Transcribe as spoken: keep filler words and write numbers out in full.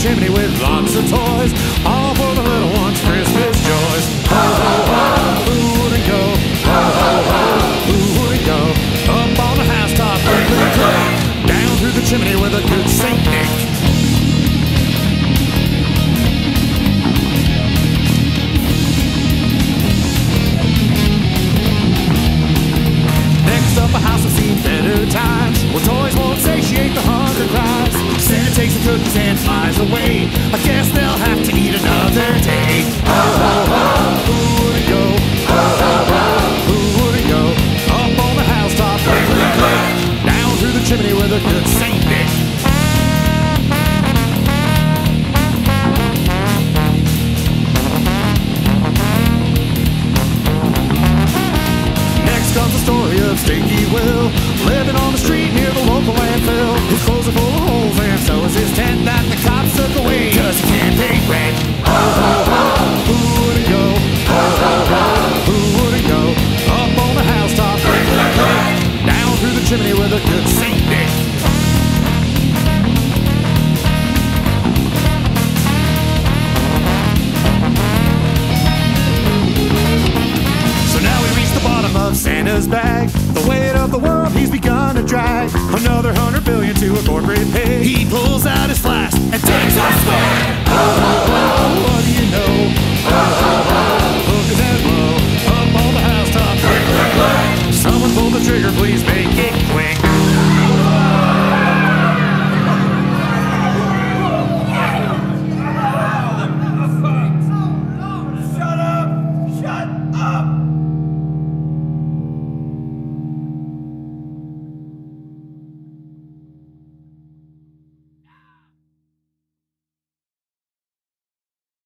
chimney with lots of toys, all for the little ones' Christmas joys. Ho, ho, ho, who wouldn't go? Ho, ho, ho, who wouldn't go? Up on the housetop, click, click, click, down through the chimney with a good Saint Nick. Next up, a house has seen better times, where toys won't satiate the hunger cries. Santa takes the cookies and flies away. I guess they'll have to eat another day. Ho, ho, ho, who wouldn't go? Ho, ho, ho, who wouldn't go? Up on the housetop, click, click, click, down through the chimney with a good Saint Nick. Next comes the story of Stinky Will, living on the street near the local landfill. His clothes are full of holes and so is his tent that the cops took away, cause he can't pay rent. Ho, ho, ho, who wouldn't go? Ho, ho, ho, who wouldn't go? Up on the housetop, click, click, click, down through the chimney with a good Saint Nick. So now we reach the bottom of Santa's bag, the weight of the world he's begun to drag. Another hundred billion to a corporate pig. He pulls out his flask and takes a swig. Ho, ho, ho,